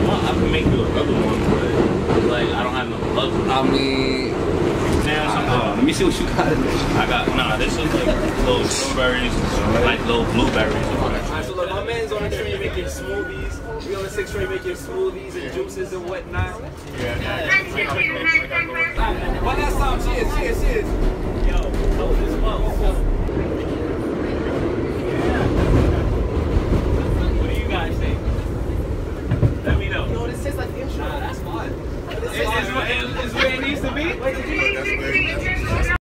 want, I can make you another one, but like I don't have no love. I mean, let me see what you got in there. I got this is like little strawberries, like little blueberries. Alright, so look, my man's on the tree making smoothies. We on the 6th tree making smoothies and juices and whatnot. One last time, cheers. Yo, this